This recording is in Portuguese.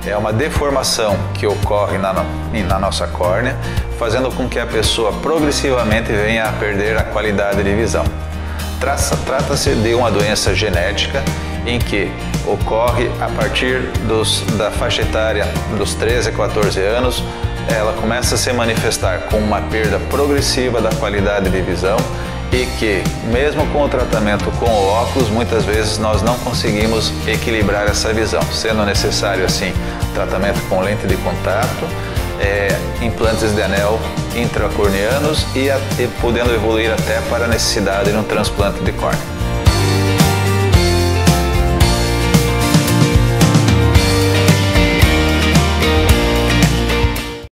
É uma deformação que ocorre na nossa córnea, fazendo com que a pessoa progressivamente venha a perder a qualidade de visão. Trata-se de uma doença genética em que ocorre a partir da faixa etária dos 13 a 14 anos. Ela começa a se manifestar com uma perda progressiva da qualidade de visão e que, mesmo com o tratamento com o óculos, muitas vezes nós não conseguimos equilibrar essa visão, sendo necessário, assim, tratamento com lente de contato, implantes de anel intracorneanos e podendo evoluir até para a necessidade de um transplante de córnea.